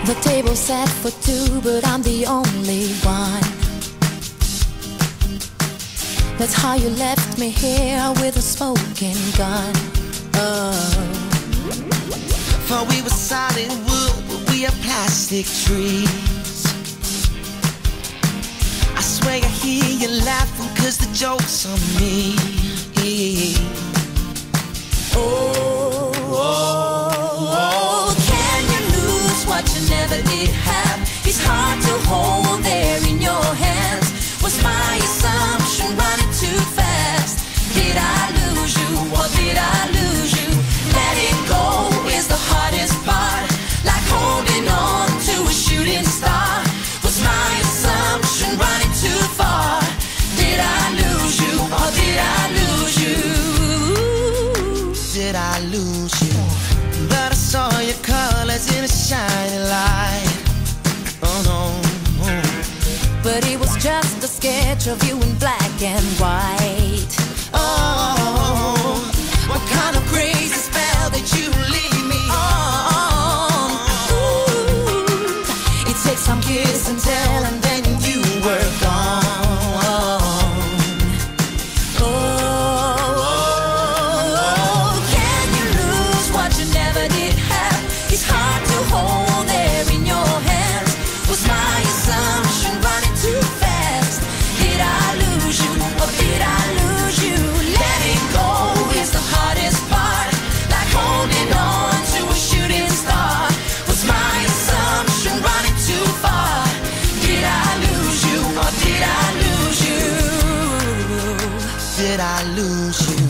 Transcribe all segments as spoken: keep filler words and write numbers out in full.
The table's set for two, but I'm the only one. That's how you left me here with a smoking gun. Oh. Thought we were solid wood, but we are plastic trees. I swear I hear you laughing, cause the joke's on me. Oh, oh, oh, can you lose what you never did have? It's hard to hold there in your hands. Was my assumption running too fast? Did I lose you, or did I lose you? Letting go is the hardest part, like holding on to a shooting star. Was my assumption running too far? Did I lose you, or did I lose you? Did I lose you? But I saw your colors in a shining light. Oh no. But it was just a sketch of you in black and white. Oh, what kind of crazy spell did you leave me on? Ooh, it takes some kiss and tell, and then you were gone. Oh, oh, can you lose what you never did have? It's hard to hold there in your hands. Was my assumption running too fast? Did I lose you, or did I lose you? Letting go is the hardest part, like holding on to a shooting star. Was my assumption running too far? Did I lose you, or did I lose you? Did I lose you?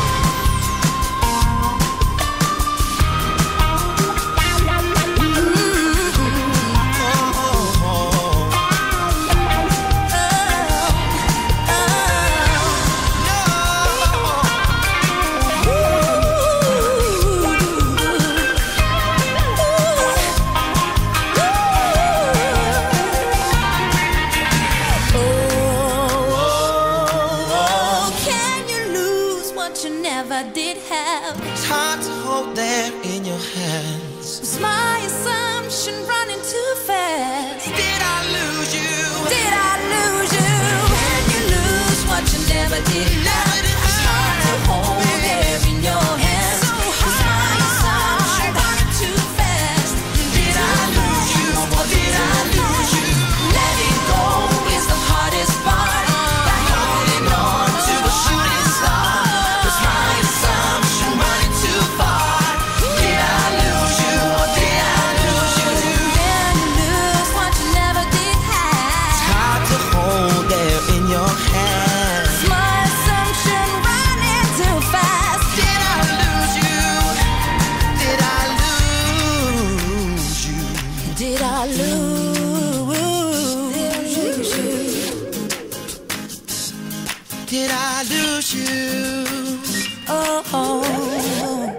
You never did have. It's hard to hold there in your hands. Was my assumption running too fast? Did I lose you? Did I lose you? Can you lose what you never did have? It's hard to hold there in your hands. Was my assumption running too fast? Did I lose you, or did I lose you? Letting go is the hardest part, like holding on to a shooting star. Did I lose you? Did I lose you? Oh, oh.